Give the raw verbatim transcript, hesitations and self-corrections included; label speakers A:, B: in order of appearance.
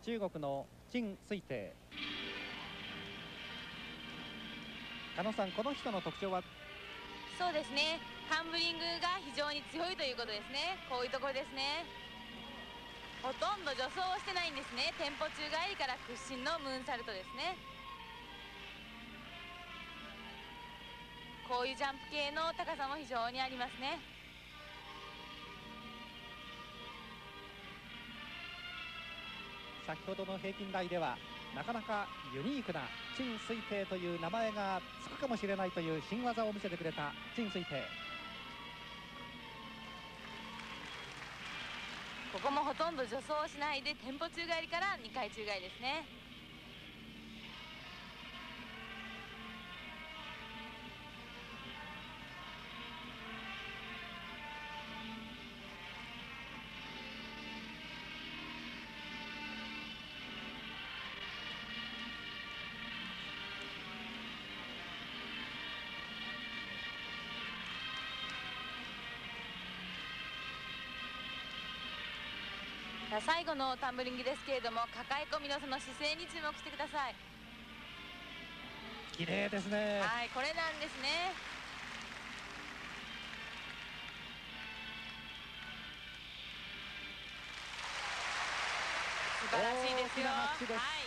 A: 中国の陳水婷。加納さん、この人の特徴は？
B: そうですね、ハンブリングが非常に強いということですね。こういうところですね。ほとんど助走をしてないんですね。テンポ宙返りから屈伸のムーンサルトですね。こういうジャンプ系の高さも非常にありますね。
A: 先ほどの平均台ではなかなかユニークな陳水婷という名前がつくかもしれないという新技を見せてくれた陳水婷。
B: ここもほとんど助走をしないでテンポ宙返りからにかい宙返りですね。最後のタンブリングですけれども、抱え込みのその姿勢に注目してください。
A: 綺麗ですね。
B: はい、これなんですね。素晴らしいですよ。
A: 大きな拍手です。
B: はい。